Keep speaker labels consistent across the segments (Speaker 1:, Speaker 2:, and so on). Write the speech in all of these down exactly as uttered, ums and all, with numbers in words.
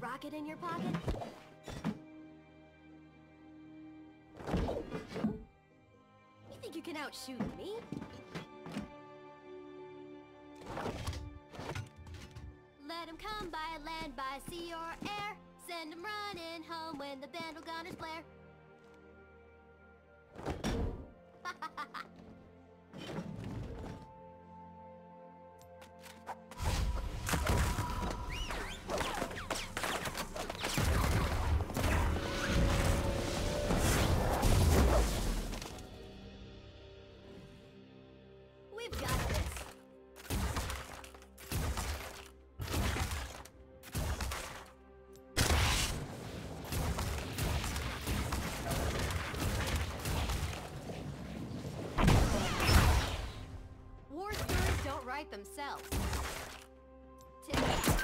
Speaker 1: rocket in your pocket? You think you can outshoot me? Let 'em come by land, by sea or air. Send 'em running home when the band will gunners blare. We've got this. War stories don't write themselves. Tip.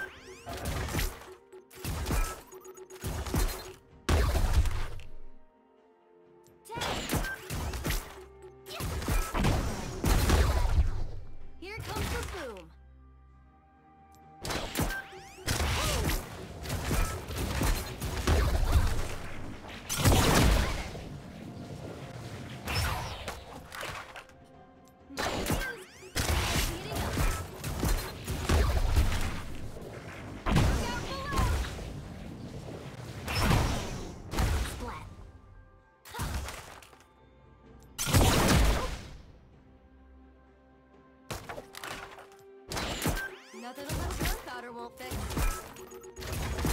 Speaker 1: Here comes the boom. Nothing a little gunpowder won't fix.